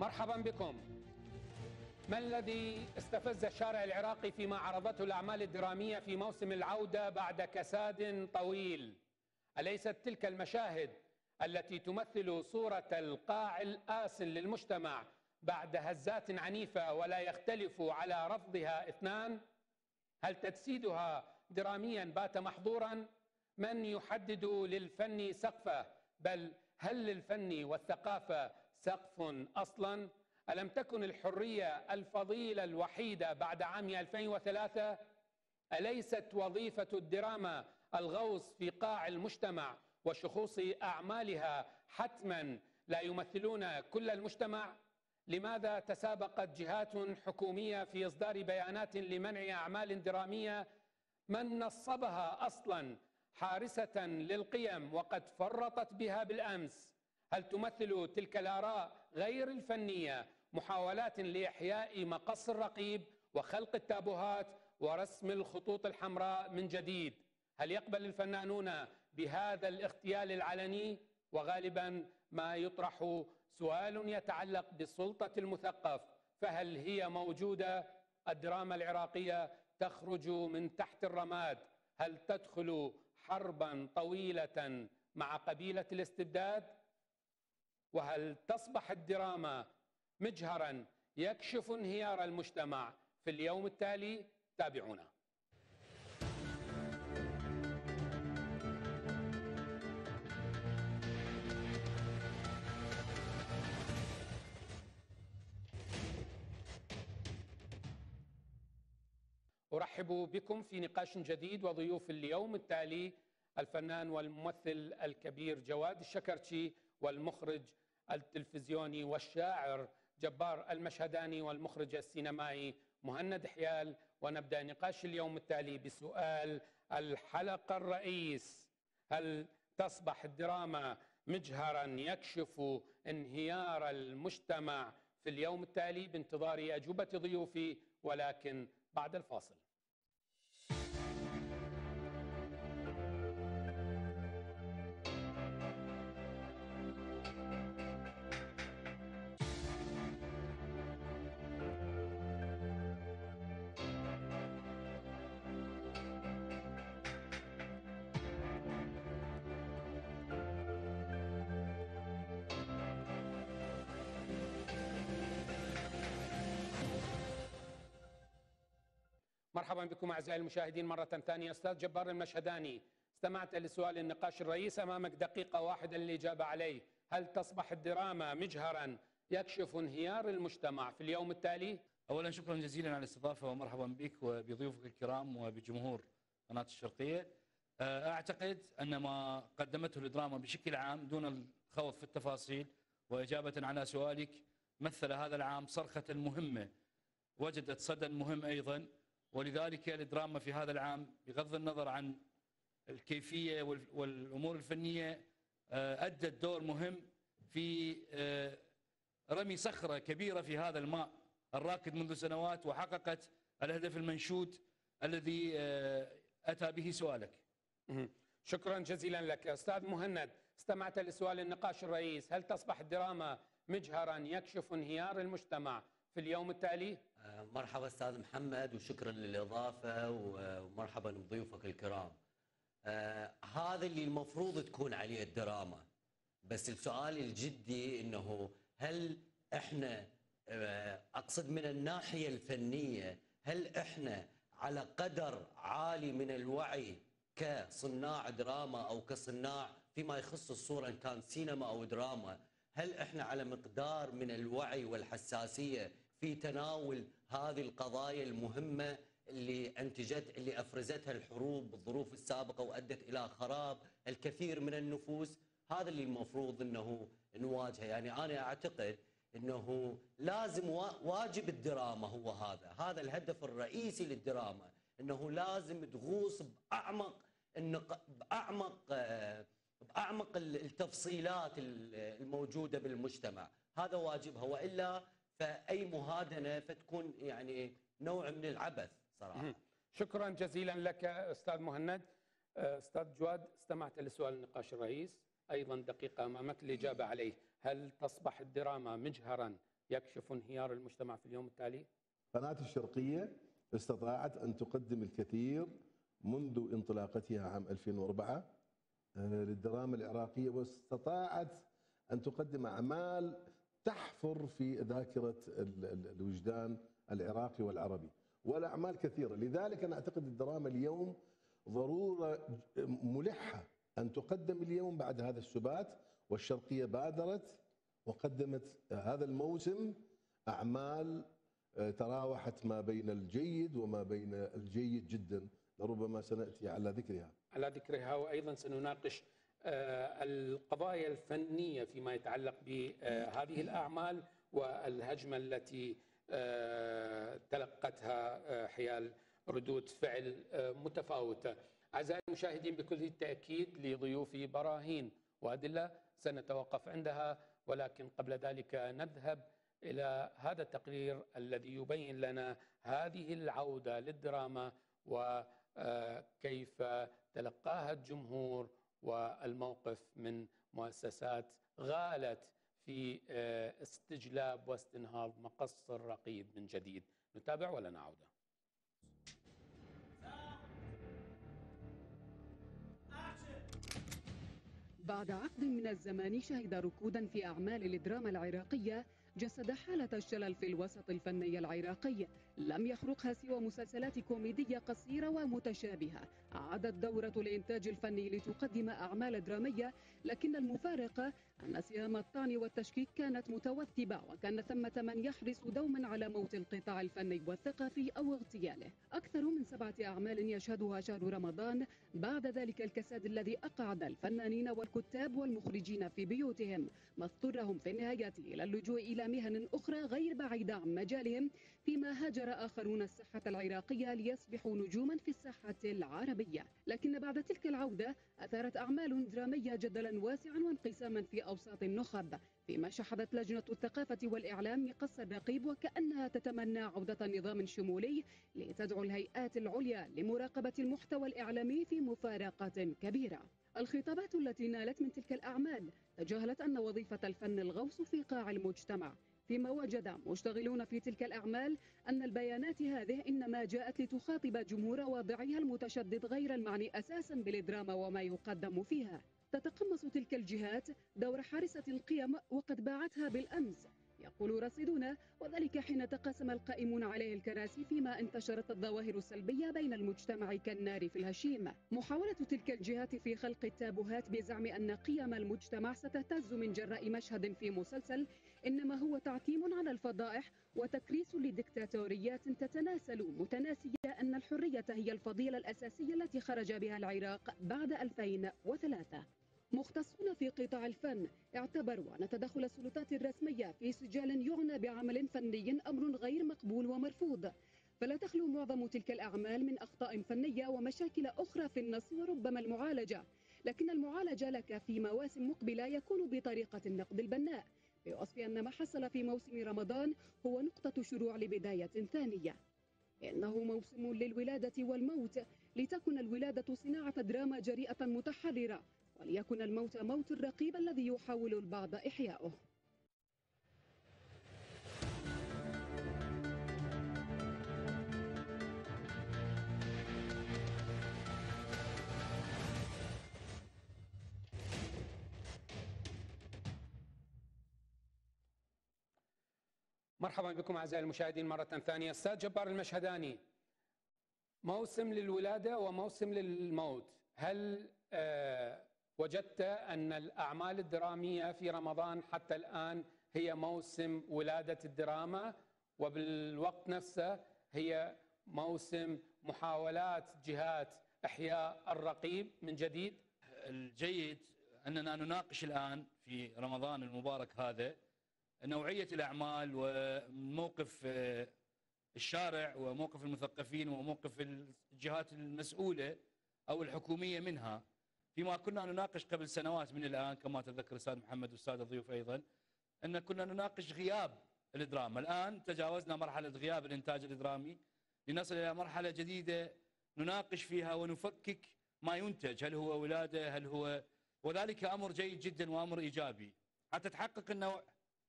مرحبا بكم. ما الذي استفز الشارع العراقي فيما عرضته الأعمال الدرامية في موسم العودة بعد كساد طويل؟ أليست تلك المشاهد التي تمثل صورة القاع الآسن للمجتمع بعد هزات عنيفة ولا يختلف على رفضها اثنان؟ هل تجسيدها دراميا بات محظورا؟ من يحدد للفن سقفه؟ بل هل للفن والثقافة سقف أصلا؟ ألم تكن الحرية الفضيلة الوحيدة بعد عام 2003؟ أليست وظيفة الدراما الغوص في قاع المجتمع وشخوص أعمالها حتما لا يمثلون كل المجتمع؟ لماذا تسابقت جهات حكومية في إصدار بيانات لمنع أعمال درامية من نصبها أصلا حارسة للقيم وقد فرطت بها بالأمس؟ هل تمثل تلك الآراء غير الفنية محاولات لإحياء مقص الرقيب وخلق التابوهات ورسم الخطوط الحمراء من جديد؟ هل يقبل الفنانون بهذا الاغتيال العلني؟ وغالبا ما يطرح سؤال يتعلق بسلطة المثقف، فهل هي موجودة؟ الدراما العراقية تخرج من تحت الرماد، هل تدخل حربا طويلة مع قبيلة الاستبداد؟ وهل تصبح الدراما مجهرا يكشف انهيار المجتمع في اليوم التالي؟ تابعونا. أرحب بكم في نقاش جديد، وضيوف اليوم التالي الفنان والممثل الكبير جواد الشكرتشي، والمخرج التلفزيوني والشاعر جبار المشهداني، والمخرج السينمائي مهند حيال. ونبدأ نقاش اليوم التالي بسؤال الحلقة الرئيس: هل تصبح الدراما مجهرا يكشف انهيار المجتمع في اليوم التالي؟ بانتظار أجوبة ضيوفي، ولكن بعد الفاصل. مرحبا بكم أعزائي المشاهدين مرة ثانية. أستاذ جبار المشهداني، استمعت لسؤال النقاش الرئيس، أمامك دقيقة واحدة للإجابة عليه. هل تصبح الدراما مجهرا يكشف انهيار المجتمع في اليوم التالي؟ أولا شكرا جزيلا على الاستضافة، ومرحبا بك وبضيوفك الكرام وبجمهور قناة الشرقية. أعتقد أن ما قدمته الدراما بشكل عام دون الخوض في التفاصيل، وإجابة على سؤالك، مثل هذا العام صرخة مهمة وجدت صدى مهم أيضا، ولذلك الدراما في هذا العام بغض النظر عن الكيفية والأمور الفنية أدت دور مهم في رمي صخرة كبيرة في هذا الماء الراكد منذ سنوات، وحققت الهدف المنشود الذي أتى به سؤالك. شكرا جزيلا لك. أستاذ مهند، استمعت لسؤال النقاش الرئيس: هل تصبح الدراما مجهرا يكشف انهيار المجتمع في اليوم التالي؟ مرحبا أستاذ محمد، وشكرا للإضافة، ومرحبا بضيوفك الكرام. هذا اللي المفروض تكون عليه الدراما، بس السؤال الجدي انه هل احنا اقصد من الناحية الفنية، هل احنا على قدر عالي من الوعي كصناع دراما او كصناع فيما يخص الصورة ان كان سينما او دراما؟ هل احنا على مقدار من الوعي والحساسية في تناول هذه القضايا المهمة اللي افرزتها الحروب بالظروف السابقة وادت الى خراب الكثير من النفوس؟ هذا اللي المفروض انه نواجهه. يعني انا اعتقد انه لازم واجب الدراما هو هذا الهدف الرئيسي للدراما، انه لازم تغوص باعمق التفصيلات الموجوده بالمجتمع، هذا واجبها، والا فاي مهادنه فتكون يعني نوع من العبث صراحه. شكرا جزيلا لك استاذ مهند. استاذ جواد، استمعت لسؤال النقاش الرئيس، ايضا دقيقه امامك الاجابه عليه. هل تصبح الدراما مجهرا يكشف انهيار المجتمع في اليوم التالي؟ قناة الشرقية استطاعت أن تقدم الكثير منذ انطلاقتها عام 2004 للدراما العراقية، واستطاعت أن تقدم أعمال تحفر في ذاكرة الوجدان العراقي والعربي، والأعمال كثيرة. لذلك أنا أعتقد الدراما اليوم ضرورة ملحة أن تقدم اليوم بعد هذا السبات، والشرقية بادرت وقدمت هذا الموسم أعمال تراوحت ما بين الجيد وما بين الجيد جدا، لربما سنأتي على ذكرها. وأيضا سنناقش القضايا الفنية فيما يتعلق بهذه الأعمال والهجمة التي تلقتها حيال ردود فعل متفاوتة. أعزائي المشاهدين، بكل تأكيد لضيوفي براهين وأدلة سنتوقف عندها، ولكن قبل ذلك نذهب إلى هذا التقرير الذي يبين لنا هذه العودة للدراما وكيف تلقاها الجمهور والموقف من مؤسسات غالت في استجلاب واستنهاض مقص الرقيب من جديد. نتابع ولا نعود؟ بعد عقد من الزمان شهد ركودا في أعمال الدراما العراقية جسد حالة الشلل في الوسط الفني العراقي لم يخرقها سوى مسلسلات كوميدية قصيرة ومتشابهة. عادت دورة الإنتاج الفني لتقدم أعمال درامية، لكن المفارقة أن سهام الطعن والتشكيك كانت متوثبة، وكان ثمة من يحرص دوما على موت القطاع الفني والثقافي أو اغتياله. أكثر من 7 أعمال يشهدها شهر رمضان بعد ذلك الكساد الذي أقعد الفنانين والكتاب والمخرجين في بيوتهم، ما اضطرهم في النهاية إلى اللجوء إلى مهن أخرى غير بعيدة عن مجالهم، فيما هاجر آخرون الساحة العراقية ليصبحوا نجوما في الساحة العربية. لكن بعد تلك العودة أثارت أعمال درامية جدلا واسعا وانقساما في أوساط النخب، فيما شحذت لجنة الثقافة والإعلام مقص الرقيب وكأنها تتمنى عودة نظام شمولي لتدعو الهيئات العليا لمراقبة المحتوى الإعلامي في مفارقات كبيرة. الخطابات التي نالت من تلك الأعمال تجاهلت أن وظيفة الفن الغوص في قاع المجتمع، فيما وجد مشتغلون في تلك الأعمال أن البيانات هذه إنما جاءت لتخاطب جمهور واضعيها المتشدد غير المعني أساسا بالدراما وما يقدم فيها. تتقمص تلك الجهات دور حارسة القيم وقد باعتها بالأمس، يقول رصيدون، وذلك حين تقاسم القائمون عليه الكراسي، فيما انتشرت الظواهر السلبية بين المجتمع كالنار في الهشيم. محاولة تلك الجهات في خلق التابوهات بزعم أن قيم المجتمع ستهتز من جراء مشهد في مسلسل إنما هو تعتيم على الفضائح وتكريس لديكتاتوريات تتناسل، متناسية أن الحرية هي الفضيلة الأساسية التي خرج بها العراق بعد 2003. مختصون في قطاع الفن اعتبروا أن تدخل السلطات الرسمية في سجال يعنى بعمل فني أمر غير مقبول ومرفوض، فلا تخلو معظم تلك الأعمال من أخطاء فنية ومشاكل أخرى في النص وربما المعالجة، لكن المعالجة لك في مواسم مقبلة يكون بطريقة النقد البناء، بوصف أن ما حصل في موسم رمضان هو نقطة شروع لبداية ثانية. إنه موسم للولادة والموت، لتكن الولادة صناعة دراما جريئة متحررة، وليكن الموت موت الرقيب الذي يحاول البعض إحياؤه. مرحبا بكم أعزائي المشاهدين مرة ثانية. أستاذ جبار المشهداني، موسم للولادة وموسم للموت، هل وجدت أن الأعمال الدرامية في رمضان حتى الآن هي موسم ولادة الدراما، وبالوقت نفسه هي موسم محاولات جهات إحياء الرقيب من جديد؟ الجيد أننا نناقش الآن في رمضان المبارك هذا نوعية الأعمال وموقف الشارع وموقف المثقفين وموقف الجهات المسؤولة أو الحكومية منها، فيما كنا نناقش قبل سنوات من الآن كما تذكر الأستاذ محمد والسادة الضيوف أيضا أن كنا نناقش غياب الدراما. الآن تجاوزنا مرحلة غياب الإنتاج الدرامي لنصل إلى مرحلة جديدة نناقش فيها ونفكك ما ينتج، هل هو ولادة، هل هو، وذلك أمر جيد جدا وأمر إيجابي حتى تحقق النوع،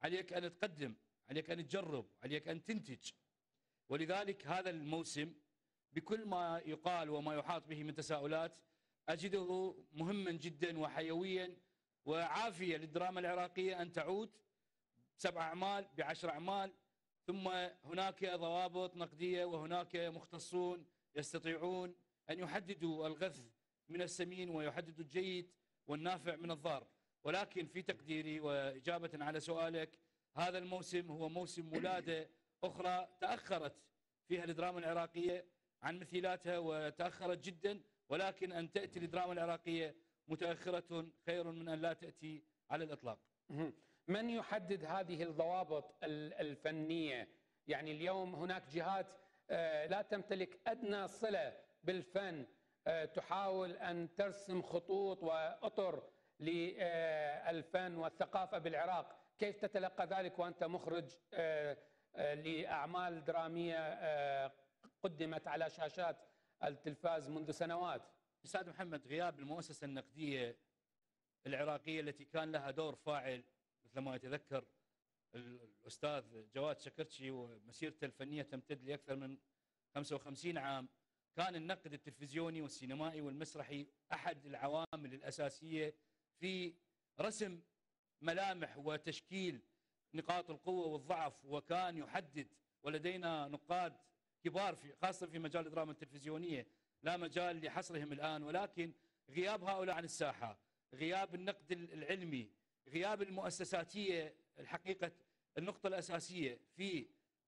عليك أن تقدم، عليك أن تجرب، عليك أن تنتج. ولذلك هذا الموسم بكل ما يقال وما يحاط به من تساؤلات أجده مهما جدا وحيويا وعافية للدراما العراقية أن تعود ب7 أعمال ب10 أعمال. ثم هناك ضوابط نقدية وهناك مختصون يستطيعون أن يحددوا الغث من السمين ويحددوا الجيد والنافع من الضار. ولكن في تقديري وإجابة على سؤالك، هذا الموسم هو موسم ولادة أخرى تأخرت فيها الدراما العراقية عن مثيلاتها وتأخرت جدا، ولكن أن تأتي الدراما العراقية متأخرة خير من أن لا تأتي على الإطلاق. من يحدد هذه الضوابط الفنية؟ يعني اليوم هناك جهات لا تمتلك أدنى صلة بالفن تحاول أن ترسم خطوط وأطر للفن والثقافة بالعراق. كيف تتلقى ذلك وأنت مخرج لأعمال درامية قدمت على شاشات التلفاز منذ سنوات؟ أستاذ محمد، غياب المؤسسة النقدية العراقية التي كان لها دور فاعل مثل ما يتذكر الأستاذ جواد شكرتشي ومسيرته الفنية تمتد لأكثر من 55 عام، كان النقد التلفزيوني والسينمائي والمسرحي أحد العوامل الأساسية في رسم ملامح وتشكيل نقاط القوة والضعف، وكان يحدد. ولدينا نقاد كبار خاصة في مجال الدراما التلفزيونية لا مجال لحصرهم الآن، ولكن غياب هؤلاء عن الساحة، غياب النقد العلمي، غياب المؤسساتية، الحقيقة النقطة الأساسية في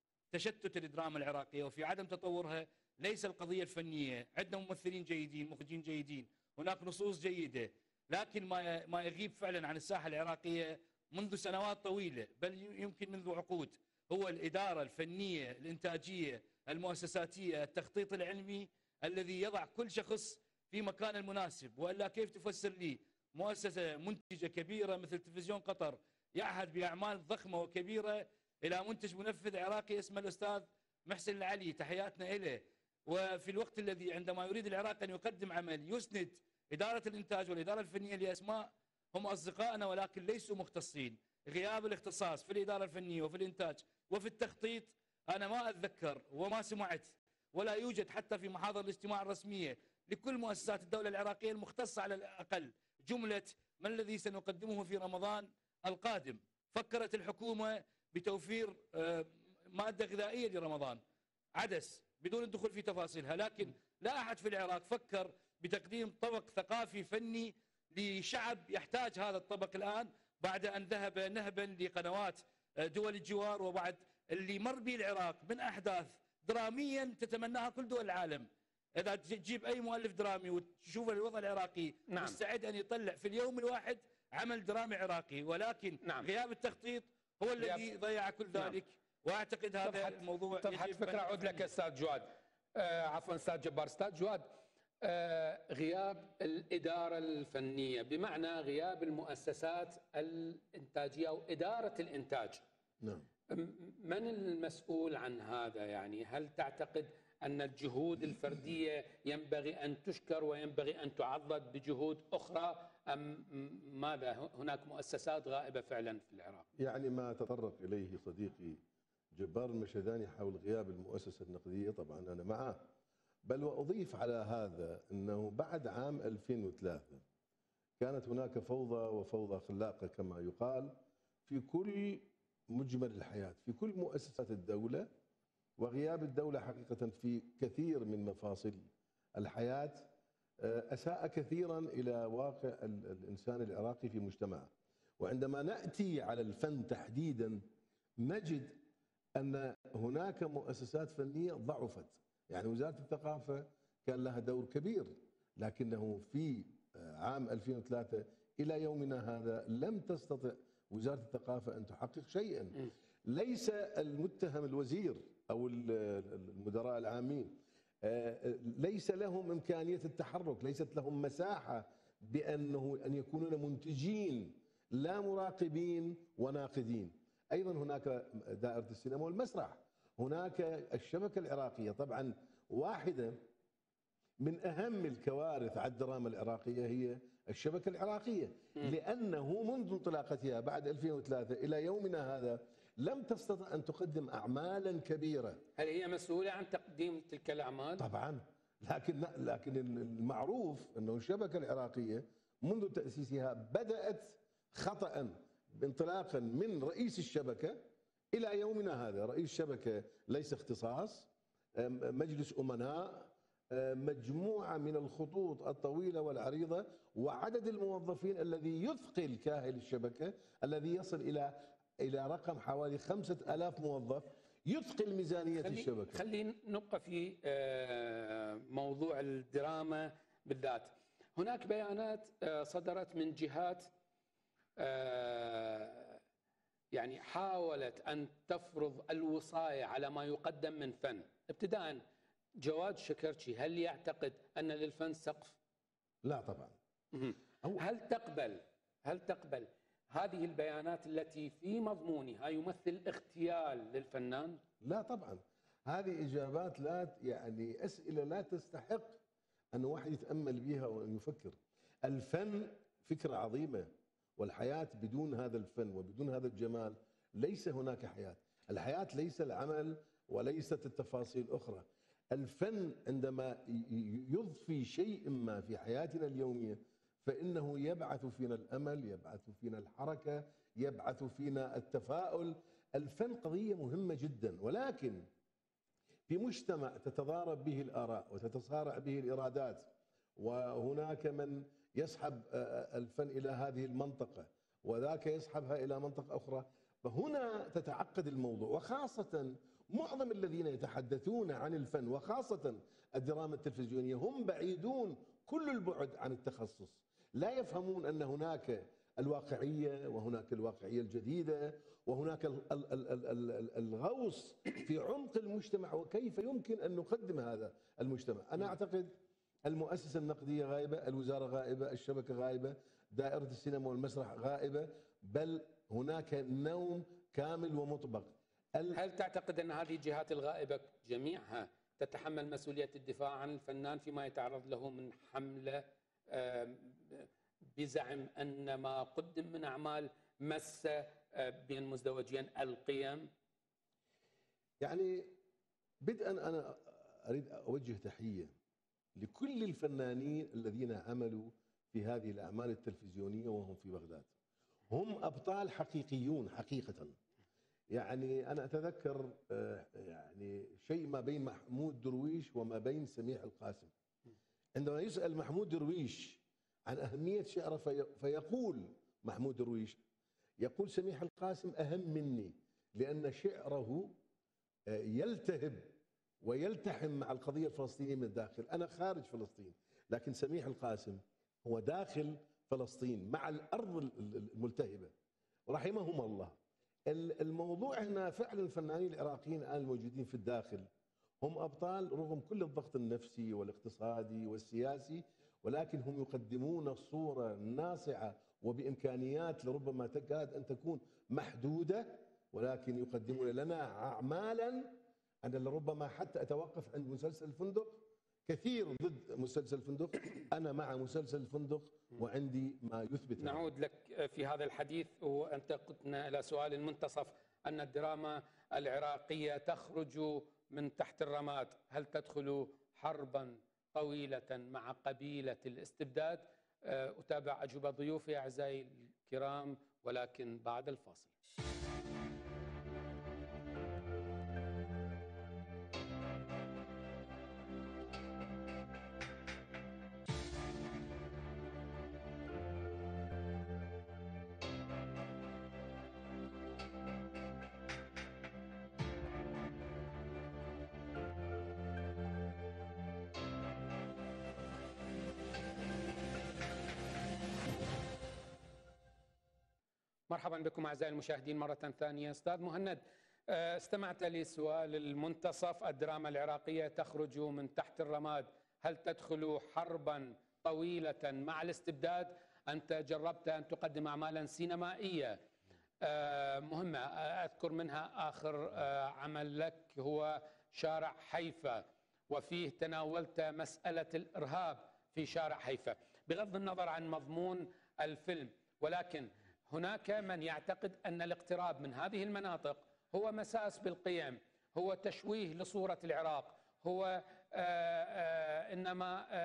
تشتت الدراما العراقية وفي عدم تطورها ليس القضية الفنية. عندنا ممثلين جيدين، مخرجين جيدين، هناك نصوص جيدة، لكن ما يغيب فعلا عن الساحة العراقية منذ سنوات طويلة بل يمكن منذ عقود هو الإدارة الفنية الإنتاجية المؤسساتية، التخطيط العلمي الذي يضع كل شخص في مكان المناسب. وإلا كيف تفسر لي مؤسسة منتجة كبيرة مثل تلفزيون قطر يعهد بأعمال ضخمة وكبيرة إلى منتج منفذ عراقي اسمه الأستاذ محسن العلي، تحياتنا إليه، وفي الوقت الذي عندما يريد العراق أن يقدم عمل يسند إدارة الإنتاج والإدارة الفنية لأسماء هم أصدقائنا ولكن ليسوا مختصين. غياب الاختصاص في الإدارة الفنية وفي الإنتاج وفي التخطيط أنا ما أتذكر وما سمعت ولا يوجد حتى في محاضر الاجتماع الرسمية لكل مؤسسات الدولة العراقية المختصة على الأقل جملة ما الذي سنقدمه في رمضان القادم. فكرت الحكومة بتوفير مادة غذائية لرمضان، عدس بدون الدخول في تفاصيلها، لكن لا أحد في العراق فكر بتقديم طبق ثقافي فني لشعب يحتاج هذا الطبق الآن بعد أن ذهب نهبا لقنوات دول الجوار وبعد اللي مر به العراق من أحداث دراميا تتمناها كل دول العالم. إذا تجيب أي مؤلف درامي وتشوف الوضع العراقي مستعد أن يطلع في اليوم الواحد عمل درامي عراقي، ولكن غياب التخطيط هو الذي ضيع كل ذلك. وأعتقد هذا الموضوع طب فكرة أعود لك أستاذ جواد، عفوا أستاذ جبار. أستاذ جواد، غياب الإدارة الفنية بمعنى غياب المؤسسات الإنتاجية أو إدارة الإنتاج، نعم، من المسؤول عن هذا؟ يعني هل تعتقد أن الجهود الفردية ينبغي أن تشكر وينبغي أن تعضد بجهود أخرى، أم ماذا؟ هناك مؤسسات غائبة فعلا في العراق. يعني ما تطرق إليه صديقي جبار المشهداني حول غياب المؤسسة النقدية طبعا أنا معه، بل وأضيف على هذا أنه بعد عام 2003 كانت هناك فوضى وفوضى خلاقة كما يقال في كل مجمل الحياة، في كل مؤسسات الدولة، وغياب الدولة حقيقة في كثير من مفاصل الحياة أساء كثيرا إلى واقع الإنسان العراقي في مجتمعه. وعندما نأتي على الفن تحديدا نجد أن هناك مؤسسات فنية ضعفت. يعني وزارة الثقافة كان لها دور كبير، لكنه في عام 2003 إلى يومنا هذا لم تستطع وزارة الثقافة أن تحقق شيئا. ليس المتهم الوزير أو المدراء العامين ليس لهم إمكانية التحرك، ليست لهم مساحة أن يكونون منتجين لا مراقبين وناقدين. أيضا هناك دائرة السينما والمسرح، هناك الشبكة العراقية طبعا واحدة من أهم الكوارث على الدراما العراقية هي الشبكة العراقية، لأنه منذ انطلاقتها بعد 2003 إلى يومنا هذا لم تستطع أن تقدم أعمالا كبيرة. هل هي مسؤولة عن تقديم تلك الأعمال؟ طبعا، لكن المعروف أنه الشبكة العراقية منذ تأسيسها بدأت خطأ انطلاقا من رئيس الشبكة إلى يومنا هذا. رئيس الشبكة ليس اختصاص، مجلس أمناء، مجموعة من الخطوط الطويلة والعريضة، وعدد الموظفين الذي يثقل كاهل الشبكة الذي يصل إلى رقم حوالي 5000 موظف يثقل ميزانية الشبكة. خلينا نبقى في موضوع الدراما بالذات. هناك بيانات صدرت من جهات يعني حاولت أن تفرض الوصاية على ما يقدم من فن. ابتداء، جواد شكرتشي هل يعتقد أن للفن سقف؟ لا طبعا. هل تقبل هذه البيانات التي في مضمونها يمثل اغتيال للفنان؟ لا طبعا، هذه إجابات يعني أسئلة لا تستحق أن واحد يتأمل بها وأن يفكر. الفن فكرة عظيمة، والحياة بدون هذا الفن وبدون هذا الجمال ليس هناك حياة. الحياة ليس العمل وليست التفاصيل الأخرى. الفن عندما يضفي شيء ما في حياتنا اليومية فإنه يبعث فينا الأمل، يبعث فينا الحركة، يبعث فينا التفاؤل. الفن قضية مهمة جدا، ولكن في مجتمع تتضارب به الآراء وتتصارع به الإرادات، وهناك من يسحب الفن إلى هذه المنطقة وذاك يسحبها إلى منطقة أخرى، فهنا تتعقد الموضوع. وخاصة معظم الذين يتحدثون عن الفن وخاصة الدراما التلفزيونية هم بعيدون كل البعد عن التخصص، لا يفهمون أن هناك الواقعية وهناك الواقعية الجديدة وهناك الغوص في عمق المجتمع وكيف يمكن أن نقدم هذا المجتمع. أنا أعتقد المؤسسة النقدية غائبة، الوزارة غائبة، الشبكة غائبة، دائرة السينما والمسرح غائبة، بل هناك نوم كامل ومطبق. هل تعتقد أن هذه الجهات الغائبة جميعها تتحمل مسؤولية الدفاع عن الفنان فيما يتعرض له من حملة بزعم أن ما قدم من أعمال مس بين مزدوجين القيم؟ يعني بدءا أنا أريد أوجه تحية لكل الفنانين الذين عملوا في هذه الأعمال التلفزيونية وهم في بغداد. هم أبطال حقيقيون حقيقة. يعني أنا أتذكر يعني شيء ما بين محمود درويش وما بين سميح القاسم. عندما يسأل محمود درويش عن أهمية شعره فيقول محمود درويش، يقول سميح القاسم أهم مني، لأن شعره يلتهب ويلتحم مع القضية الفلسطينية من الداخل. أنا خارج فلسطين، لكن سميح القاسم هو داخل فلسطين مع الأرض الملتهبة رحمهم الله. الموضوع هنا فعلا الفنانين العراقيين الآن الموجودين في الداخل هم أبطال رغم كل الضغط النفسي والاقتصادي والسياسي، ولكن هم يقدمون صورة ناصعة وبإمكانيات لربما تكاد أن تكون محدودة، ولكن يقدمون لنا أعمالا أنا لربما حتى أتوقف عند مسلسل الفندق. كثير ضد مسلسل الفندق، أنا مع مسلسل الفندق وعندي ما يثبت. نعود لك في هذا الحديث، وأنت قلتنا إلى سؤال المنتصف أن الدراما العراقية تخرج من تحت الرماد. هل تدخل حربا طويلة مع قبيلة الاستبداد؟ أتابع أجوبة ضيوفي أعزائي الكرام ولكن بعد الفاصل. مرحبا بكم أعزائي المشاهدين مرة ثانية. أستاذ مهند، استمعت لسؤال المنتصف، الدراما العراقية تخرج من تحت الرماد، هل تدخل حربا طويلة مع الاستبداد؟ أنت جربت أن تقدم أعمالا سينمائية مهمة، أذكر منها آخر عمل لك هو شارع حيفا، وفيه تناولت مسألة الإرهاب في شارع حيفا بغض النظر عن مضمون الفيلم، ولكن هناك من يعتقد أن الاقتراب من هذه المناطق هو مساس بالقيم، هو تشويه لصورة العراق، هو إنما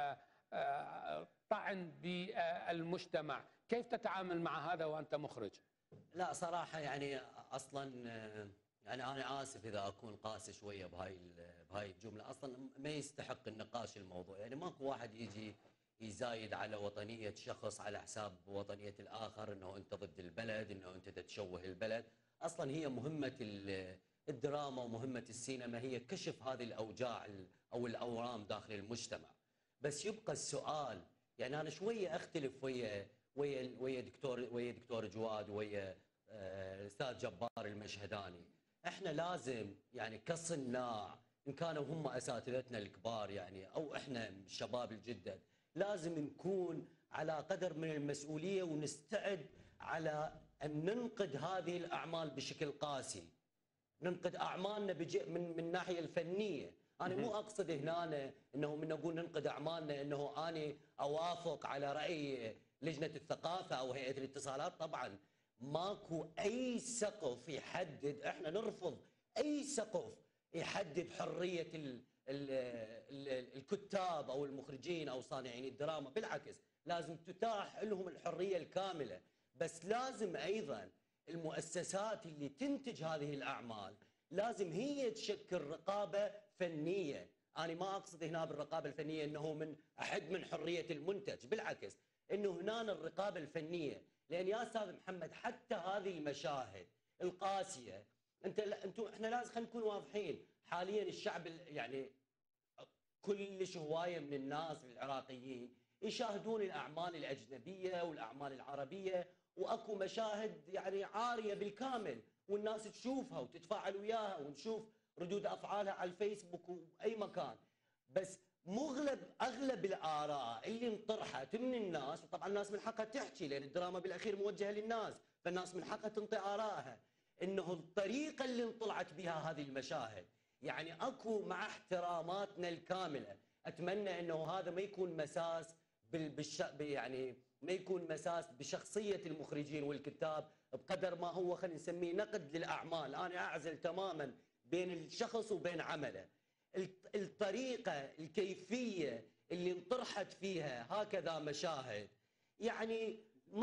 طعن بالمجتمع. كيف تتعامل مع هذا وأنت مخرج؟ لا صراحة يعني أصلا يعني أنا آسف إذا أكون قاسي شوية بهاي الجملة. أصلا ما يستحق النقاش الموضوع. يعني ماكو واحد يجي يزايد على وطنية شخص على حساب وطنية الآخر، أنه أنت ضد البلد، أنه أنت تتشوه البلد. أصلا هي مهمة الدراما ومهمة السينما هي كشف هذه الأوجاع أو الأورام داخل المجتمع. بس يبقى السؤال، يعني أنا شوية أختلف ويا دكتور جواد ويا الأستاذ جبار المشهداني. احنا لازم يعني كصناع، ان كانوا هم اساتذتنا الكبار يعني او احنا الشباب الجدد، لازم نكون على قدر من المسؤوليه ونستعد على ان ننقد هذه الاعمال بشكل قاسي. ننقد اعمالنا من الناحيه الفنيه. انا مو اقصد هنا انه من نقول ننقد اعمالنا انه اني اوافق على راي لجنه الثقافه او هيئه الاتصالات. طبعا ماكو اي سقف يحدد، احنا نرفض اي سقف يحدد حريه الكتاب او المخرجين او صانعين الدراما. بالعكس لازم تتاح لهم الحريه الكامله، بس لازم ايضا المؤسسات اللي تنتج هذه الاعمال لازم هي تشكل رقابه فنيه. انا ما اقصد هنا بالرقابه الفنيه انه احد من حريه المنتج، بالعكس انه هنا الرقابه الفنيه. لان يا استاذ محمد حتى هذه المشاهد القاسيه، احنا لازم خلينا نكون واضحين. حاليا الشعب يعني كلش هوايه من الناس العراقيين يشاهدون الاعمال الاجنبيه والاعمال العربيه، واكو مشاهد يعني عاريه بالكامل والناس تشوفها وتتفاعل وياها ونشوف ردود افعالها على الفيسبوك واي مكان. بس اغلب الاراء اللي انطرحت من الناس، وطبعا الناس من حقها تحكي لان الدراما بالاخير موجهه للناس، فالناس من حقها تنطي ارائها، انه الطريقه اللي انطلعت بها هذه المشاهد، يعني اكو مع احتراماتنا الكامله اتمنى انه هذا ما يكون مساس يعني ما يكون مساس بشخصيه المخرجين والكتاب بقدر ما هو خلينا نسميه نقد للاعمال. انا اعزل تماما بين الشخص وبين عمله. الطريقه الكيفيه اللي انطرحت فيها هكذا مشاهد يعني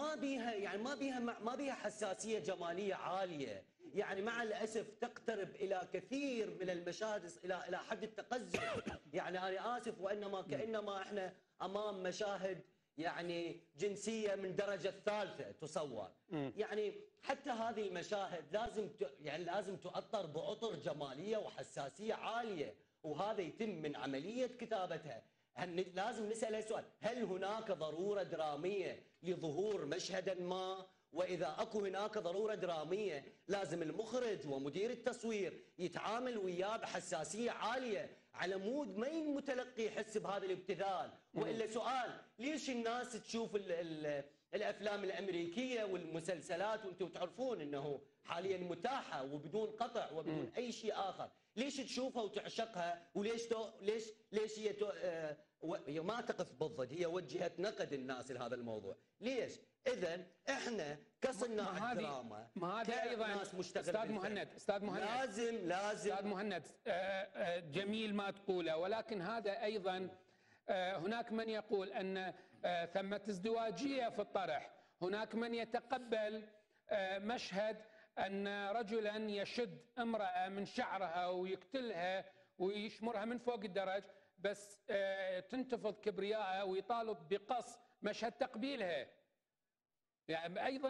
ما بيها حساسيه جماليه عاليه، يعني مع الاسف تقترب الى كثير من المشاهد الى حد التقزز. يعني انا اسف كانما احنا امام مشاهد يعني جنسيه من درجه ثالثه تصور. يعني حتى هذه المشاهد لازم تؤطر باطر جماليه وحساسيه عاليه، وهذا يتم من عمليه كتابتها. لازم نسال سؤال، هل هناك ضروره دراميه لظهور مشهدا ما؟ واذا اكو هناك ضروره دراميه لازم المخرج ومدير التصوير يتعامل وياه بحساسيه عاليه على مود ما المتلقي يحس بهذا الابتذال. والا سؤال، ليش الناس تشوف الافلام الامريكيه والمسلسلات وانتم تعرفون انه حاليا متاحه وبدون قطع وبدون اي شيء اخر، ليش تشوفها وتعشقها؟ وليش ليش هي ما تقف بالضد، هي وجهت نقد الناس لهذا الموضوع. ليش؟ اذا احنا كصناع الدراما ما هذه ايضا استاذ مهند لازم استاذ مهند جميل ما تقوله، ولكن هذا ايضا هناك من يقول ان ثمة ازدواجيه في الطرح. هناك من يتقبل مشهد ان رجلا يشد امراه من شعرها ويقتلها ويشمرها من فوق الدرج، بس تنتفض كبريائها ويطالب بقص مشهد تقبيلها. يعني ايضا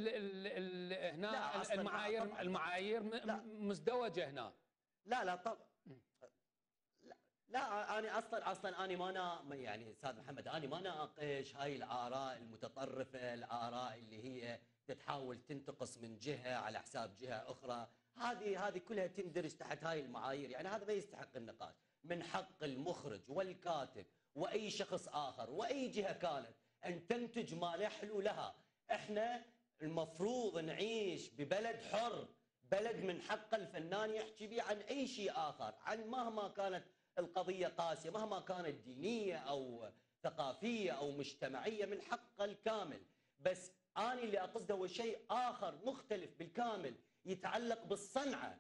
هنا المعايير مزدوجه هنا. لا طبعا لا انا اصلا انا ما يعني استاذ محمد انا ما ناقش هاي الاراء المتطرفه، الاراء اللي هي تحاول تنتقص من جهه على حساب جهه اخرى. هذه كلها تندرج تحت هاي المعايير، يعني هذا ما يستحق النقاش. من حق المخرج والكاتب واي شخص اخر واي جهه كانت ان تنتج ما يحلو لها. احنا المفروض نعيش ببلد حر، بلد من حق الفنان يحكي به عن اي شيء اخر، عن مهما كانت القضية قاسية مهما كانت دينية أو ثقافية أو مجتمعية، من حقه الكامل. بس أنا اللي أقصده هو شيء آخر مختلف بالكامل يتعلق بالصنعة.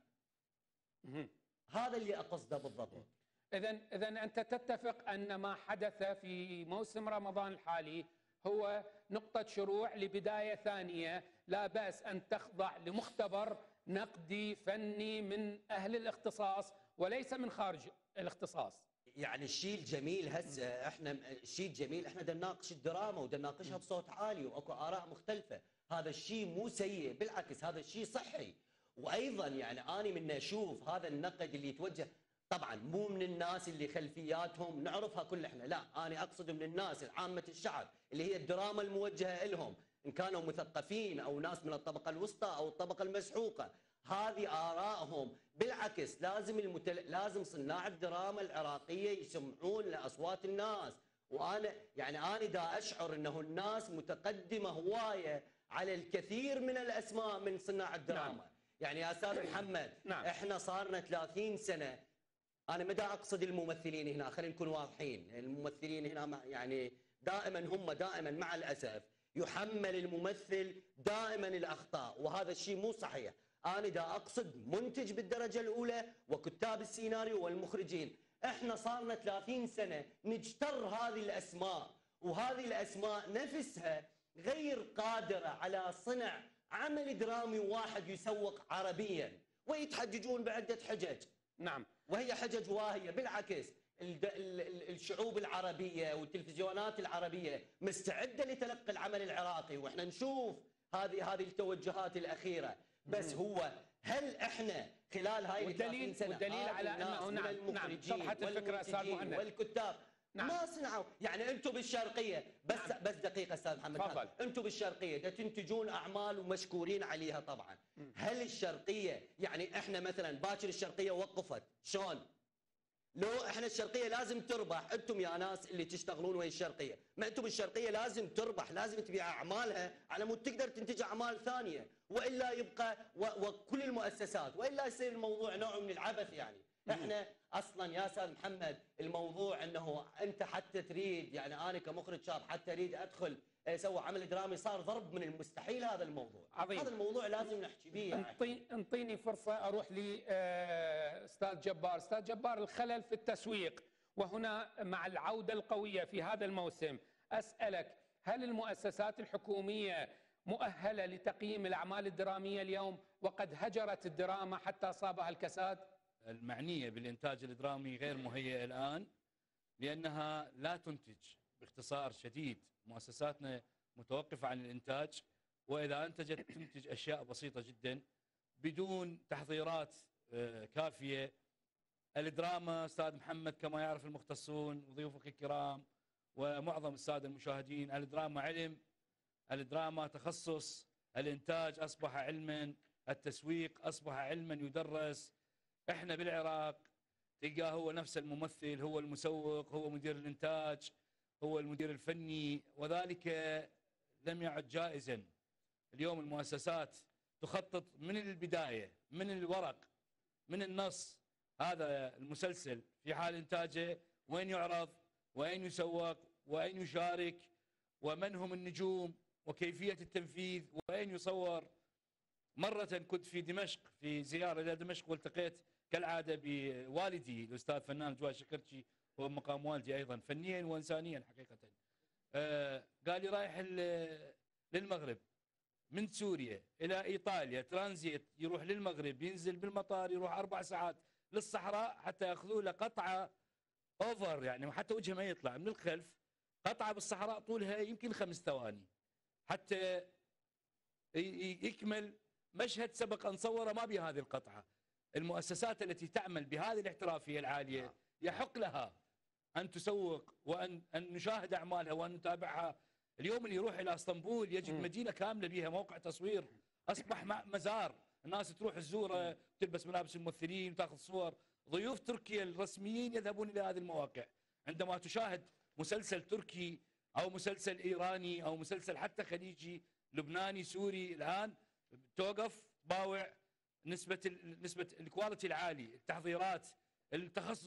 هذا اللي أقصده بالضبط. إذا أنت تتفق أن ما حدث في موسم رمضان الحالي هو نقطة شروع لبداية ثانية، لا بأس أن تخضع لمختبر نقدي فني من أهل الاختصاص وليس من خارج الاختصاص. يعني الشيء الجميل هسه الشيء الجميل احنا بدنا نناقش الدراما وبدنا نناقشها بصوت عالي واكو آراء مختلفة. هذا الشيء مو سيء، بالعكس هذا الشيء صحي. وايضا يعني انا من اشوف هذا النقد اللي يتوجه، طبعا مو من الناس اللي خلفياتهم نعرفها كل احنا، لا انا اقصد من الناس عامة الشعب اللي هي الدراما الموجهة لهم، ان كانوا مثقفين او ناس من الطبقة الوسطى او الطبقة المسحوقة. هذه آرائهم، بالعكس لازم صناع الدراما العراقية يسمعون لأصوات الناس. وأنا يعني أنا دا أشعر أنه الناس متقدمة هواية على الكثير من الأسماء من صناع الدراما. نعم. يعني يا أستاذ محمد، نعم. إحنا صارنا 30 سنة، أنا ما دا أقصد الممثلين هنا، خلينا نكون واضحين، الممثلين هنا يعني دائما مع الأسف يحمل الممثل دائما الأخطاء، وهذا الشيء مو صحيح. أنا دا أقصد منتج بالدرجة الأولى وكتاب السيناريو والمخرجين. إحنا صارنا 30 سنة نجتر هذه الأسماء، وهذه الأسماء نفسها غير قادرة على صنع عمل درامي واحد يسوق عربيا، ويتحججون بعدة حجج. نعم. وهي حجج واهية. بالعكس الشعوب العربية والتلفزيونات العربية مستعدة لتلقي العمل العراقي، وإحنا نشوف هذه التوجهات الأخيرة. بس هو هل احنا خلال هاي 30 سنه والدليل على انه نعم صحت الفكره استاذ مهند والكتاب نعم. ما صنعوا. يعني انتم بالشرقيه بس دقيقه استاذ محمد، تفضل. انتم بالشرقيه دا تنتجون اعمال ومشكورين عليها طبعا. هل الشرقيه يعني احنا مثلا باكر الشرقيه وقفت شلون؟ لو احنا الشرقيه لازم تربح، انتم يا ناس اللي تشتغلون ويا الشرقيه، ما انتم الشرقيه لازم تربح، لازم تبيع اعمالها على مود تقدر تنتج اعمال ثانيه، والا يبقى وكل المؤسسات، والا يصير الموضوع نوع من العبث. يعني احنا اصلا يا استاذ محمد الموضوع انه انت حتى تريد، يعني انا كمخرج شاب حتى اريد ادخل اسوي عمل درامي صار ضرب من المستحيل. هذا الموضوع عظيم. هذا الموضوع لازم نحكي به. انطيني فرصه اروح لاستاذ جبار. استاذ جبار، الخلل في التسويق، وهنا مع العوده القويه في هذا الموسم اسالك، هل المؤسسات الحكوميه مؤهله لتقييم الاعمال الدراميه اليوم وقد هجرت الدراما حتى اصابها الكساد؟ المعنيه بالانتاج الدرامي غير مهيئه الان لانها لا تنتج. باختصار شديد مؤسساتنا متوقفه عن الانتاج، واذا انتجت تنتج اشياء بسيطه جدا بدون تحضيرات كافيه. الدراما استاذ محمد كما يعرف المختصون وضيوفك الكرام ومعظم الساده المشاهدين، الدراما علم، الدراما تخصص، الانتاج اصبح علما، التسويق اصبح علما يدرس. احنا بالعراق تلقاه هو نفس الممثل، هو المسوق، هو مدير الانتاج، هو المدير الفني، وذلك لم يعد جائزا. اليوم المؤسسات تخطط من البداية، من الورق، من النص، هذا المسلسل في حال إنتاجه وين يعرض، وين يسوق، وين يشارك، ومن هم النجوم، وكيفية التنفيذ، وين يصور. مرة كنت في دمشق في زيارة إلى دمشق، والتقيت كالعادة بوالدي الأستاذ فنان جواد شكرتشي، هو مقام والدي أيضا فنيا وإنسانيا حقيقة. قال لي رايح للمغرب من سوريا إلى إيطاليا ترانزيت، يروح للمغرب، ينزل بالمطار، يروح 4 ساعات للصحراء حتى ياخذوا له قطعة أوفر، يعني حتى وجهه ما يطلع من الخلف، قطعة بالصحراء طولها يمكن 5 ثواني حتى يكمل مشهد سبق أن صوره ما بهذه القطعة. المؤسسات التي تعمل بهذه الاحترافية العالية يحق لها أن تسوق وأن نشاهد أعمالها وأن نتابعها. اليوم اللي يروح إلى اسطنبول يجد مدينة كاملة بها موقع تصوير، أصبح مزار، الناس تروح تزوره، تلبس ملابس الممثلين وتاخذ صور. ضيوف تركيا الرسميين يذهبون إلى هذه المواقع. عندما تشاهد مسلسل تركي أو مسلسل إيراني أو مسلسل حتى خليجي، لبناني، سوري، الآن توقف باوع نسبة الكواليتي العالي، التحضيرات، التخصص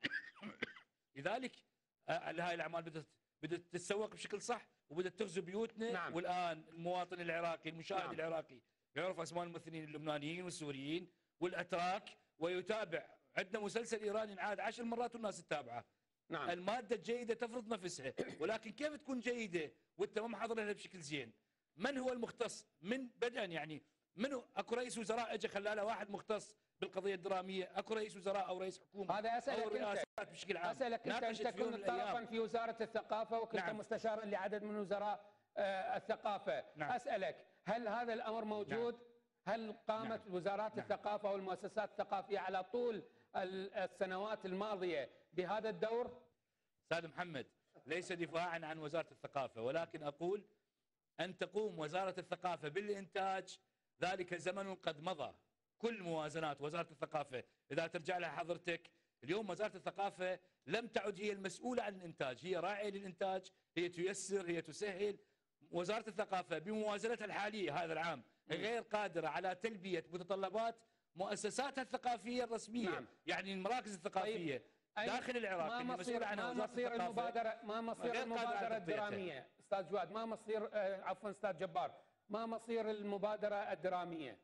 لذلك هاي الاعمال بدات تتسوق بشكل صح وبدات تغزو بيوتنا. نعم. والان المواطن العراقي المشاهد نعم. العراقي يعرف اسماء الممثلين اللبنانيين والسوريين والاتراك ويتابع. عندنا مسلسل ايراني انعاد 10 مرات والناس تتابعه. نعم. الماده الجيده تفرض نفسها، ولكن كيف تكون جيده وانت ما محضر لها بشكل زين؟ من هو المختص؟ من بدءا يعني منو؟ اكو رئيس وزراء اجى خلى له واحد مختص بالقضيه الدراميه، اكو رئيس وزراء او رئيس حكومه هذا اسالك او انت، رئاسات بشكل عام اسالك انت ناقشت في يوم كنت من طرفا الأيام. في وزاره الثقافه وكنت نعم. مستشارا لعدد من وزراء الثقافه. نعم. اسالك هل هذا الامر موجود؟ هل قامت وزارات الثقافه والمؤسسات الثقافيه على طول السنوات الماضيه بهذا الدور؟ استاذ محمد، ليس دفاعا عن وزاره الثقافه، ولكن اقول ان تقوم وزاره الثقافه بالانتاج ذلك زمن قد مضى. كل موازنات وزاره الثقافه اذا ترجع لها حضرتك اليوم، وزاره الثقافه لم تعد هي المسؤوله عن الانتاج، هي راعيه للانتاج، هي تيسر، هي تسهل. وزاره الثقافه بموازنتها الحاليه هذا العام غير قادره على تلبيه متطلبات مؤسساتها الثقافيه الرسميه. نعم. يعني المراكز الثقافيه داخل العراق اللي مسؤوله عنها وزاره الثقافه. ما مصير المبادره الدراميه استاذ جواد؟ ما مصير عفوا استاذ جبار، ما مصير المبادره الدراميه؟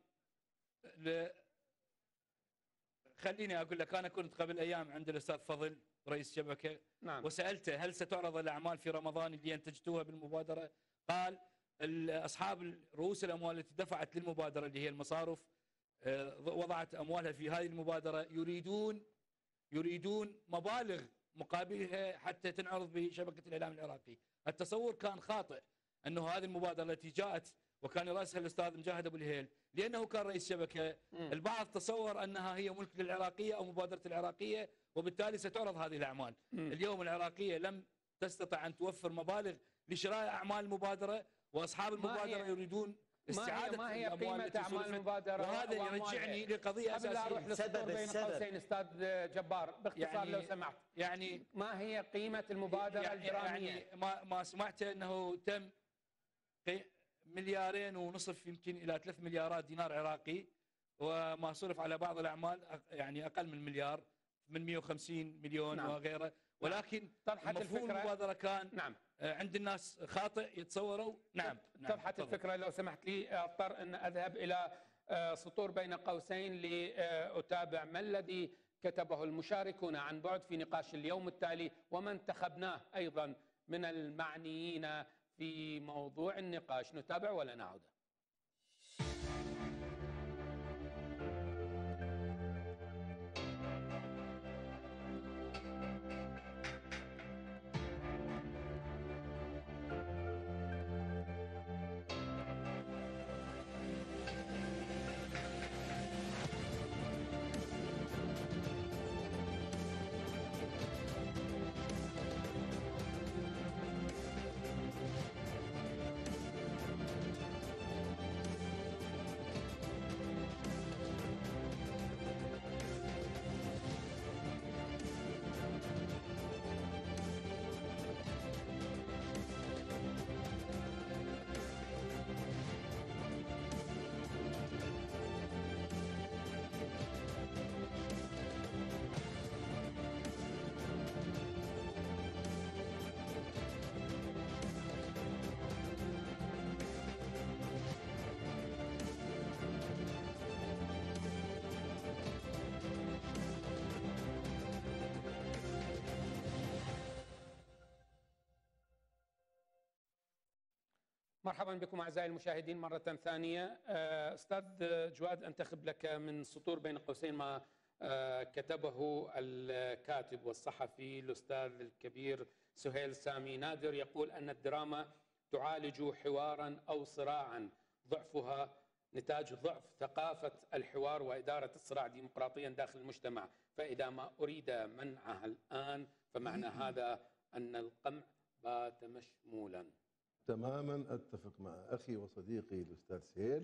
خليني اقول لك، انا كنت قبل ايام عند الاستاذ فضل رئيس شبكه. نعم. وسالته هل ستعرض الاعمال في رمضان اللي انتجتوها بالمبادره؟ قال اصحاب رؤوس الاموال التي دفعت للمبادره اللي هي المصارف وضعت اموالها في هذه المبادره يريدون مبالغ مقابلها حتى تنعرض بشبكه الاعلام العراقي. التصور كان خاطئ انه هذه المبادره التي جاءت وكان راسها الاستاذ مجاهد ابو الهيل لانه كان رئيس شبكه. البعض تصور انها هي ملك للعراقيه او مبادره العراقيه وبالتالي ستعرض هذه الاعمال. اليوم العراقيه لم تستطع ان توفر مبالغ لشراء اعمال المبادره، واصحاب المبادره يريدون استعاده ما هي قيمه اعمال المبادره؟ وهذا يرجعني لقضيه اساسيه. قبل لا اروح للسطور بين قوسين استاذ جبار باختصار لو سمحت، يعني ما هي قيمه المبادره الدراميه؟ يعني ما سمعته انه تم 2.5 مليار يمكن الى 3 مليارات دينار عراقي، وما صرف على بعض الاعمال يعني اقل من مليار، من 150 مليون. نعم. وغيره. ولكن المفهوم المبادره كان نعم. عند الناس خاطئ يتصوروا. نعم. طرحت الفكره لو سمحت لي اضطر ان اذهب الى سطور بين قوسين لاتابع ما الذي كتبه المشاركون عن بعد في نقاش اليوم التالي وما انتخبناه ايضا من المعنيين في موضوع النقاش. نتابع ولا نعود؟ مرحبا بكم اعزائي المشاهدين مره ثانيه. استاذ جواد، انتخب لك من سطور بين قوسين ما كتبه الكاتب والصحفي الاستاذ الكبير سهيل سامي نادر، يقول ان الدراما تعالج حوارا او صراعا ضعفها نتاج ضعف ثقافه الحوار واداره الصراع ديمقراطيا داخل المجتمع، فاذا ما اريد منعها الان فمعنى هذا ان القمع بات مشمولا. تماما اتفق مع اخي وصديقي الاستاذ سهيل،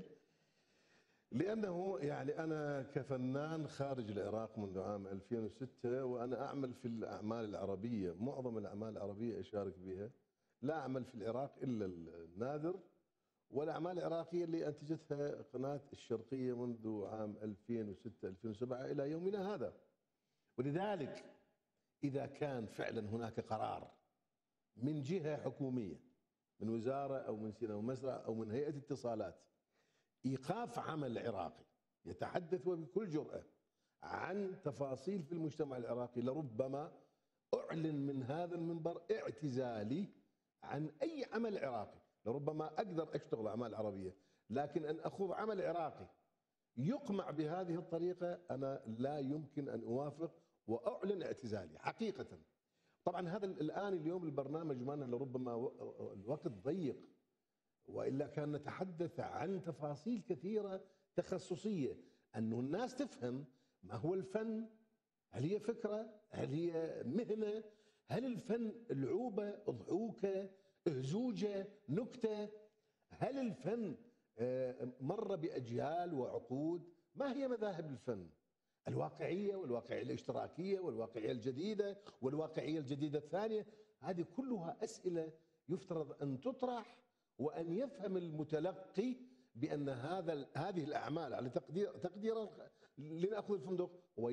لانه يعني انا كفنان خارج العراق منذ عام 2006 وانا اعمل في الاعمال العربيه، معظم الاعمال العربيه اشارك بها، لا اعمل في العراق الا النادر، والاعمال العراقيه اللي انتجتها قناه الشرقيه منذ عام 2006 2007 الى يومنا هذا. ولذلك إذا كان فعلا هناك قرار من جهة حكومية، من وزارة أو من سينما ومسرح أو من هيئة اتصالات، إيقاف عمل عراقي يتحدث وبكل جرأة عن تفاصيل في المجتمع العراقي، لربما أعلن من هذا المنبر اعتزالي عن أي عمل عراقي. لربما أقدر أشتغل أعمال عربية، لكن أن أخوض عمل عراقي يقمع بهذه الطريقة أنا لا يمكن أن أوافق وأعلن اعتزالي حقيقة. طبعا هذا الآن اليوم البرنامج مالنا لربما الوقت ضيق، وإلا كان نتحدث عن تفاصيل كثيرة تخصصية، أنه الناس تفهم ما هو الفن. هل هي فكرة؟ هل هي مهنة؟ هل الفن لعوبة، أضحوكة، أهزوجة، نكتة؟ هل الفن مر بأجيال وعقود؟ ما هي مذاهب الفن؟ الواقعية والواقعية الاشتراكية والواقعية الجديدة والواقعية الجديدة الثانية، هذه كلها أسئلة يفترض أن تطرح، وأن يفهم المتلقي بأن هذه الأعمال على تقدير لنأخذ الفندق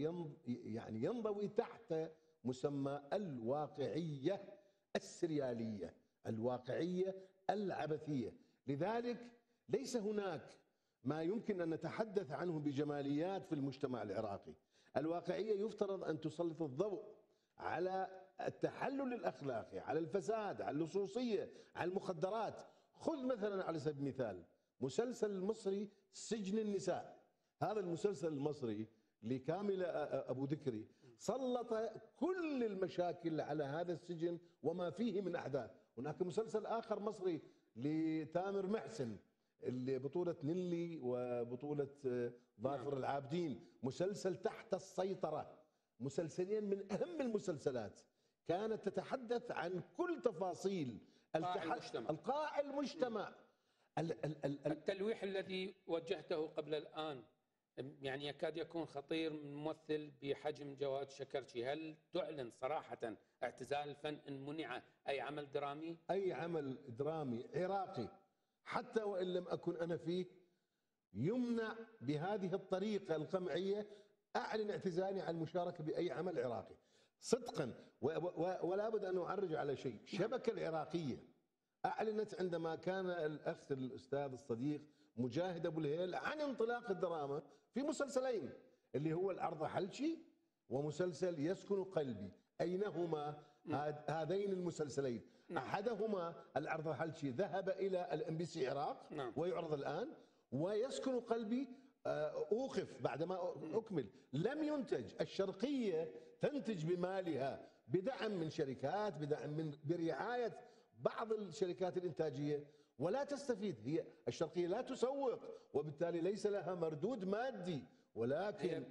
يعني ينضوي تحت مسمى الواقعية السريالية، الواقعية العبثية. لذلك ليس هناك ما يمكن أن نتحدث عنه بجماليات في المجتمع العراقي. الواقعية يفترض أن تسلط الضوء على التحلل الأخلاقي، على الفساد، على اللصوصية، على المخدرات. خذ مثلا على سبيل المثال مسلسل المصري سجن النساء، هذا المسلسل المصري لكامل أبو ذكري سلط كل المشاكل على هذا السجن وما فيه من أحداث. هناك مسلسل آخر مصري لتامر محسن اللي بطولة نيلي وبطولة ظافر العابدين، مسلسل تحت السيطرة، مسلسلين من أهم المسلسلات كانت تتحدث عن كل تفاصيل القاع المجتمع. التلويح الذي وجهته قبل الآن يعني يكاد يكون خطير من ممثل بحجم جواد شكرشي. هل تعلن صراحة اعتزال الفن إن منع أي عمل درامي؟ أي عمل درامي عراقي حتى وإن لم أكن أنا فيه يمنع بهذه الطريقة القمعية، أعلن اعتزالي عن المشاركة بأي عمل عراقي صدقا. ولا بد أن أعرج على شيء، الشبكة العراقية أعلنت عندما كان الأخ الأستاذ الصديق مجاهد أبو الهيل عن انطلاق الدراما في مسلسلين، اللي هو العرض حلشي ومسلسل يسكن قلبي. أينهما هذين المسلسلين؟ أحدهما العرض حلشي ذهب إلى الMBC عراق ويعرض الآن، ويسكن قلبي أوقف بعدما أكمل، لم ينتج. الشرقية تنتج بمالها بدعم من شركات، بدعم برعاية بعض الشركات الإنتاجية، ولا تستفيد. هي الشرقية لا تسوق، وبالتالي ليس لها مردود مادي، ولكن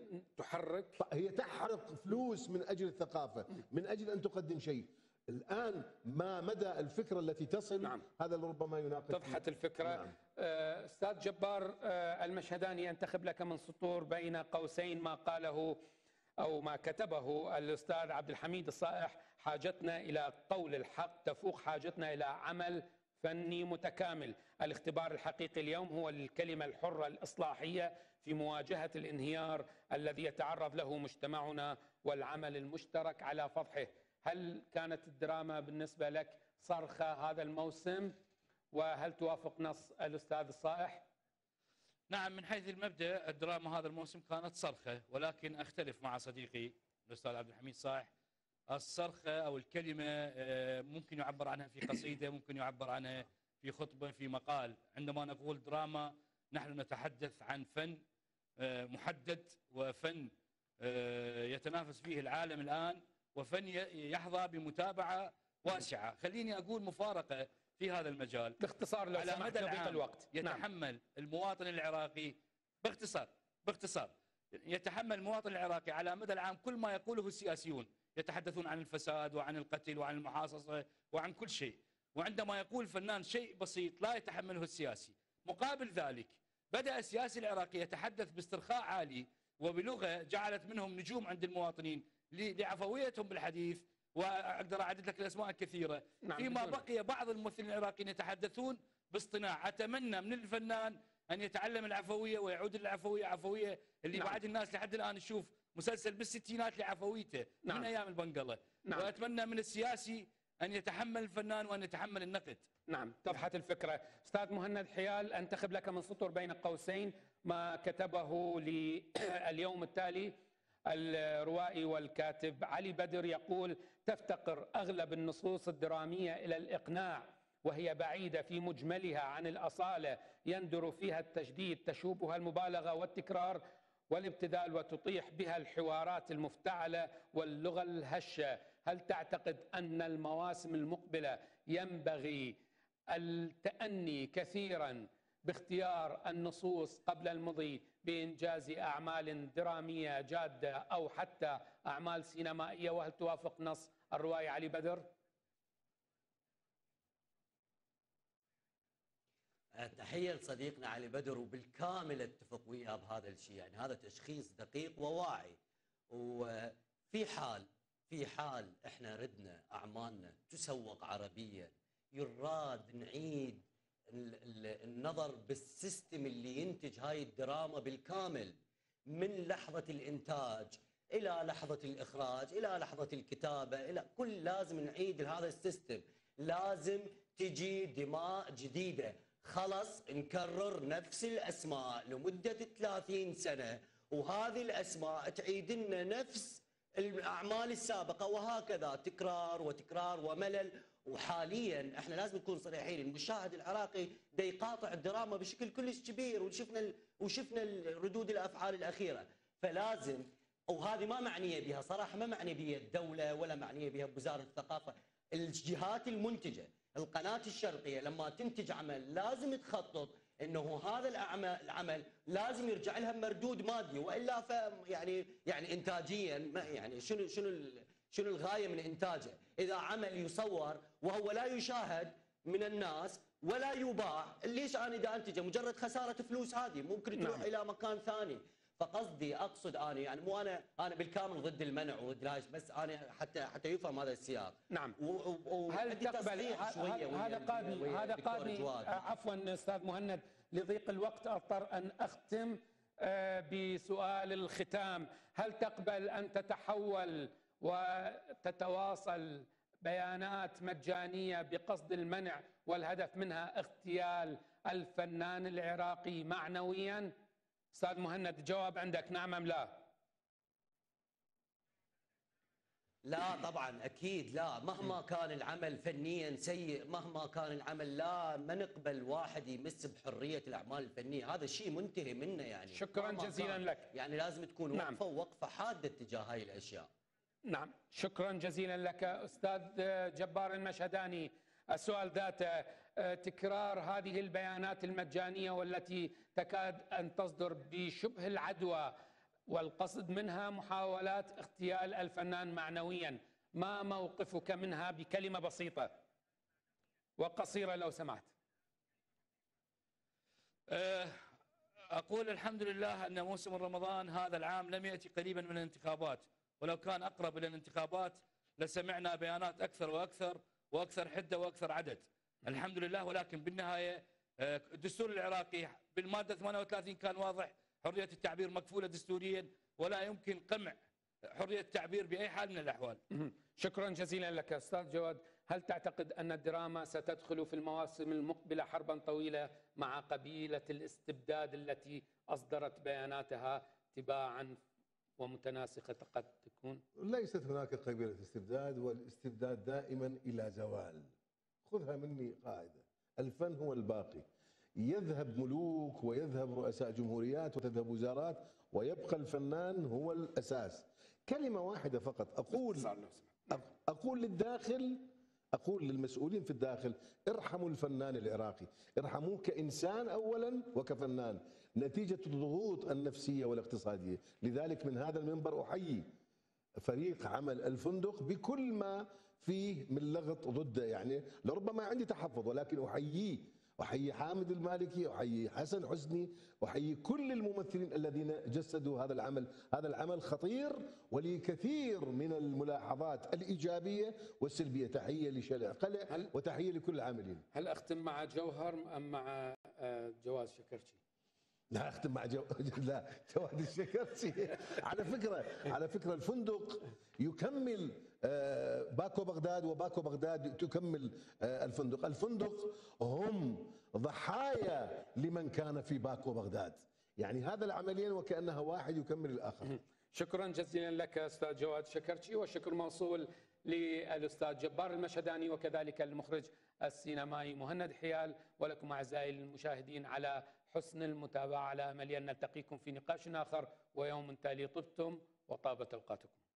هي تحرق فلوس من أجل الثقافة، من أجل أن تقدم شيء. الآن ما مدى الفكرة التي تصل؟ هذا ربما يناقش. تضحت الفكرة. أستاذ جبار المشهداني، أنتخب لك من سطور بين قوسين ما قاله أو ما كتبه الأستاذ عبد الحميد الصائح: حاجتنا إلى قول الحق تفوق حاجتنا إلى عمل فني متكامل. الاختبار الحقيقي اليوم هو الكلمة الحرة الإصلاحية في مواجهة الانهيار الذي يتعرض له مجتمعنا، والعمل المشترك على فضحه. هل كانت الدراما بالنسبة لك صرخة هذا الموسم؟ وهل توافق نص الأستاذ الصائح؟ نعم، من حيث المبدأ الدراما هذا الموسم كانت صرخة، ولكن أختلف مع صديقي الأستاذ عبد الحميد صائح. الصرخة أو الكلمة ممكن يعبر عنها في قصيدة، ممكن يعبر عنها في خطبة، في مقال. عندما نقول دراما نحن نتحدث عن فن محدد، وفن يتنافس فيه العالم الآن، وفن يحظى بمتابعة واسعة. خليني أقول مفارقة في هذا المجال باختصار لو على مدى الوقت. يتحمل المواطن العراقي باختصار يتحمل المواطن العراقي على مدى العام كل ما يقوله السياسيون. يتحدثون عن الفساد وعن القتل وعن المحاصصة وعن كل شيء، وعندما يقول فنان شيء بسيط لا يتحمله السياسي. مقابل ذلك بدأ السياسي العراقي يتحدث باسترخاء عالي وبلغة جعلت منهم نجوم عند المواطنين لعفويتهم بالحديث، وأقدر أعدد لك الأسماء الكثيرة. فيما بقي بعض الممثلين العراقيين يتحدثون باصطناع. أتمنى من الفنان أن يتعلم العفوية ويعود للعفوية، عفوية اللي بعد الناس لحد الآن تشوف مسلسل بالستينات لعفويته نعم. من ايام البنقله. نعم. واتمنى من السياسي ان يتحمل الفنان وان يتحمل النقد. نعم، اتضحت الفكرة. أستاذ مهند حيال، أنتخب لك من سطر بين قوسين ما كتبه لليوم التالي الروائي والكاتب علي بدر، يقول: تفتقر أغلب النصوص الدرامية إلى الإقناع، وهي بعيدة في مجملها عن الأصالة، يندر فيها التجديد، تشوبها المبالغة والتكرار والابتذال، وتطيح بها الحوارات المفتعلة واللغة الهشة. هل تعتقد أن المواسم المقبلة ينبغي التأني كثيرا باختيار النصوص قبل المضي بإنجاز أعمال درامية جادة أو حتى أعمال سينمائية؟ وهل توافق نص الرواية علي بدر؟ تحية لصديقنا علي بدر، وبالكامل اتفق وياه بهذا الشيء، يعني هذا تشخيص دقيق وواعي. وفي حال احنا ردنا اعمالنا تسوق عربيا، يراد نعيد النظر بالسيستم اللي ينتج هاي الدراما بالكامل، من لحظة الإنتاج إلى لحظة الإخراج إلى لحظة الكتابة، إلى كل لازم نعيد هذا السيستم. لازم تجي دماء جديدة، خلص نكرر نفس الأسماء لمدة 30 سنة، وهذه الأسماء تعيد لنا نفس الأعمال السابقة، وهكذا تكرار وتكرار وملل. وحاليا احنا لازم نكون صريحين، المشاهد العراقي دا يقاطع الدراما بشكل كلش كبير، وشفنا ردود الافعال الاخيره. فلازم، وهذه ما معنيه بها صراحه، ما معنيه بها الدوله ولا معنيه بها وزاره الثقافه، الجهات المنتجه، القناه الشرقيه لما تنتج عمل لازم تخطط انه هذا العمل لازم يرجع لها مردود مادي، والا يعني انتاجيا ما يعني شنو الغايه من انتاجه؟ اذا عمل يصور وهو لا يشاهد من الناس ولا يباع، ليش انا دا انتجه؟ مجرد خساره فلوس، هذه ممكن تروح الى مكان ثاني. فقصدي اقصد انا يعني مو انا بالكامل ضد المنع وضد هاي، بس انا حتى يفهم هذا السياق. نعم. هل تقبل هذا قادني عفوا استاذ مهند لضيق الوقت اضطر ان اختم بسؤال الختام. هل تقبل ان تتحول وتتواصل بيانات مجانية بقصد المنع والهدف منها اغتيال الفنان العراقي معنويا؟ أستاذ مهند، جواب عندك، نعم أم لا؟ لا طبعا اكيد لا، مهما كان العمل فنيا سيء، مهما كان العمل، لا ما نقبل واحد يمس بحريه الاعمال الفنيه، هذا شيء منتهي منه يعني. شكرا جزيلا لك. يعني لازم تكون وقفه ووقفه حاده تجاه هاي الاشياء. نعم، شكرا جزيلا لك أستاذ جبار المشهداني. السؤال ذاته، تكرار هذه البيانات المجانية والتي تكاد أن تصدر بشبه العدوى والقصد منها محاولات اغتيال الفنان معنويا، ما موقفك منها بكلمة بسيطة وقصيرة لو سمحت؟ أقول الحمد لله أن موسم رمضان هذا العام لم يأتي قريبا من الانتخابات، ولو كان أقرب إلى الانتخابات لسمعنا بيانات أكثر وأكثر حدة وأكثر عدد. الحمد لله. ولكن بالنهاية الدستور العراقي بالمادة 38 كان واضح، حرية التعبير مكفولة دستوريا ولا يمكن قمع حرية التعبير بأي حال من الأحوال. شكرا جزيلا لك أستاذ جواد. هل تعتقد أن الدراما ستدخل في المواسم المقبلة حربا طويلة مع قبيلة الاستبداد التي أصدرت بياناتها تباعا ومتناسقة قد تكون؟ ليست هناك قبيلة استبداد، والاستبداد دائما إلى زوال. خذها مني قاعدة، الفن هو الباقي. يذهب ملوك ويذهب رؤساء جمهوريات وتذهب وزارات، ويبقى الفنان هو الأساس. كلمة واحدة فقط أقول للداخل، أقول للمسؤولين في الداخل: ارحموا الفنان العراقي، ارحموه كإنسان أولا وكفنان، نتيجة الضغوط النفسية والاقتصادية. لذلك من هذا المنبر أحيي فريق عمل الفندق بكل ما فيه من لغط ضده، يعني لربما عندي تحفظ، ولكن أحييه، أحيي حامد المالكي، أحيي حسن حسني، أحيي كل الممثلين الذين جسدوا هذا العمل. هذا العمل خطير ولي كثير من الملاحظات الإيجابية والسلبية. تحية لشارع قلع وتحية لكل العاملين. هل أختم مع جوهر أم مع جواز شكرشي؟ لا اختم مع لا جواد الشكرتي. على فكره الفندق يكمل باكو بغداد، وباكو بغداد تكمل الفندق هم ضحايا لمن كان في باكو بغداد، يعني هذا العملين وكانها واحد يكمل الاخر. شكرا جزيلا لك استاذ جواد الشكرتي، والشكر موصول للاستاذ جبار المشهداني وكذلك المخرج السينمائي مهند حيال، ولكم اعزائي المشاهدين على حسن المتابعه، على امل ان نلتقيكم في نقاش اخر ويوم تالي. طبتم وطابت اوقاتكم.